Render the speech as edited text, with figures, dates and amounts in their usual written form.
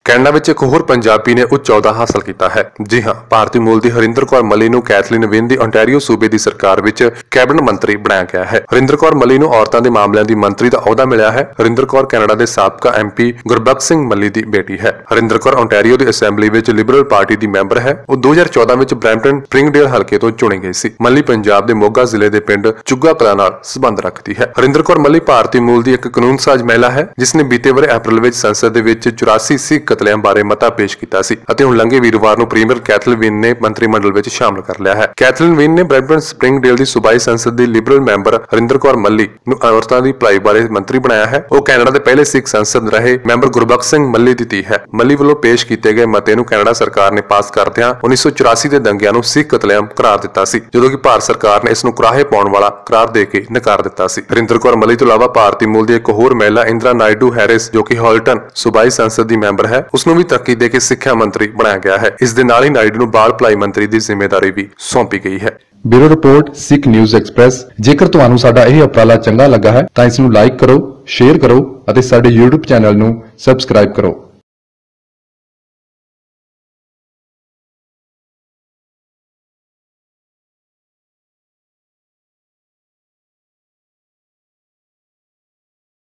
Canada ਵਿੱਚ ਇੱਕ ਹੋਰ ਪੰਜਾਬੀ ਨੇ ਉੱਚ ਅਹੁਦਾ ਹਾਸਲ ਕੀਤਾ ਹੈ। ਜੀ ਹਾਂ, ਭਾਰਤੀ ਮੂਲ ਦੀ ਹਰਿੰਦਰ ਕੌਰ ਮੱਲੀ ਨੂੰ ਕੈਥਲੀਨ ਵਿਨ ਦੀ ਓਨਟਾਰੀਓ ਸੂਬੇ ਦੀ ਸਰਕਾਰ ਵਿੱਚ ਕੈਬਨਿਟ ਮੰਤਰੀ ਬਣਾਇਆ ਗਿਆ ਹੈ। ਹਰਿੰਦਰ ਕੌਰ ਮੱਲੀ ਨੂੰ ਔਰਤਾਂ ਦੇ ਮਾਮਲਿਆਂ ਦੀ ਮੰਤਰੀ ਦਾ ਅਹੁਦਾ ਮਿਲਿਆ ਹੈ। ਹਰਿੰਦਰ ਕੌਰ ਕੈਨੇਡਾ ਦੇ ਸਾਬਕਾ MP ਗੁਰਬਖਸ਼ ਸਿੰਘ ਮੱਲੀ ਦੀ ਬੇਟੀ ਹੈ। ਹਰਿੰਦਰ ਕੌਰ ਓਨਟਾਰੀਓ ਦੀ ਅਸੈਂਬਲੀ ਵਿੱਚ ਲਿਬਰਲ ਪਾਰਟੀ ਦੀ ਮੈਂਬਰ ਹੈ। ਉਹ 2014 ਵਿੱਚ ਬਰੈਂਪਟਨ ਸਪ੍ਰਿੰਗਡੇਲ ਹਲਕੇ ਤੋਂ ਚੁਣੀ ਗਈ ਸੀ। ਮੱਲੀ ਪੰਜਾਬ ਦੇ ਮੋਗਾ ਜ਼ਿਲ੍ਹੇ ਦੇ ਪਿੰਡ ਚੁੱਗਾ ਕਲਾਂ ਨਾਲ ਸੰਬੰਧ ਰੱਖਦੀ ਹੈ। ਹਰਿੰਦਰ ਕੌਰ ਮੱਲੀ ਭਾਰਤੀ ਮੂਲ ਦੀ ਇੱਕ ਕਾਨੂੰਨਸਾਜ਼ ਮਹਿਲਾ ਹੈ, ਜਿਸ ਨੇ ਬੀਤੇ ਵਰੇ ਅਪ੍ਰੈਲ ਵਿੱਚ ਸੰਸਦ ਦੇ ਵਿੱਚ 84 ਸਿੱਖ ਕਤਲੇਆਮ ਬਾਰੇ ਮਤਾ ਪੇਸ਼ ਕੀਤਾ ਸੀ ਅਤੇ ਹੁਣ ਲੰਘੇ ਵੀਰਵਾਰ ਨੂੰ ਪ੍ਰੀਮੀਅਰ ਕੈਥਲੀਨ ਵਿਨ ਨੇ ਮੰਤਰੀ ਮੰਡਲ ਵਿੱਚ ਸ਼ਾਮਲ ਕਰ ਲਿਆ ਹੈ। ਕੈਥਲੀਨ ਵਿਨ ਨੇ ਬਰੈਂਪਟਨ ਸਪ੍ਰਿੰਗਡੇਲ ਦੀ ਸੂਬਾਈ ਸੰਸਦ ਦੀ ਲਿਬਰਲ ਮੈਂਬਰ ਹਰਿੰਦਰ ਕੌਰ ਮੱਲੀ ਨੂੰ ਔਰਤਾਂ ਦੀ ਭਲਾਈ ਬਾਰੇ ਮੰਤਰੀ ਬਣਾਇਆ ਹੈ। ਉਹ ਕੈਨੇਡਾ ਦੇ ਪਹਿਲੇ ਸਿੱਖ ਸੰਸਦ ਰਹੇ ਮੈਂਬਰ ਗੁਰਬਖਸ਼ ਸਿੰਘ ਮੱਲੀ ਦੀ ਧੀ ਹੈ। ਮੱਲੀ ਵੱਲੋਂ ਪੇਸ਼ ਕੀਤੇ ਗਏ ਮਤੇ ਨੂੰ ਕੈਨੇਡਾ ਸਰਕਾਰ ਨੇ ਪਾਸ ਕਰਦਿਆਂ 1984 ਦੇ ਦੰਗਿਆਂ ਨੂੰ ਸਿੱਖ ਕਤਲੇਆਮ ਕਰਾਰ ਦਿੱਤਾ ਸੀ, ਜਦੋਂ ਕਿ ਭਾਰਤ ਸਰਕਾਰ ਨੇ ਇਸ ਨੂੰ ਕੁਰਾਹੇ ਪਾਉਣ ਵਾਲਾ ਕਰਾਰ ਦੇ ਕੇ ਨਕਾਰ ਦਿੱਤਾ ਸੀ। ਹਰਿੰਦਰ ਕੌਰ ਮੱਲੀ ਤੋਂ ਇਲਾਵਾ ਭਾਰਤੀ ਮੂਲ ਦੀ ਇੱਕ ਹੋਰ ਮਹਿਲਾ ਇੰਦਰਾ ਨਾਇਡੂ ਹੈਰਿਸ, ਜੋ ਕਿ ਹਾਲਟਨ ਸੂਬਾਈ ਸੰਸਦ ਦੀ ਮੈਂਬਰ ਹੈ, ਉਸ ਨੂੰ ਵੀ ਤਰੱਕੀ ਦੇ ਕੇ ਸਿੱਖਿਆ ਮੰਤਰੀ ਬਣਾਇਆ ਗਿਆ ਹੈ। ਇਸ ਦੇ ਨਾਲ ਹੀ ਨਾਇਡੂ ਨੂੰ ਬਾਲ ਭਲਾਈ ਮੰਤਰੀ ਦੀ ਜ਼ਿੰਮੇਵਾਰੀ ਵੀ ਸੌਂਪੀ ਗਈ ਹੈ। Bureau report Sikh news express. ਜੇਕਰ ਤੁਹਾਨੂੰ ਸਾਡਾ ਇਹ ਉਪਰਾਲਾ ਚੰਗਾ ਲੱਗਾ ਹੈ ਤਾਂ ਇਸ ਨੂੰ ਲਾਈਕ ਕਰੋ, ਸ਼ੇਅਰ ਕਰੋ ਅਤੇ ਸਾਡੇ YouTube ਚੈਨਲ ਨੂੰ ਸਬਸਕ੍ਰਾਈਬ ਕਰੋ।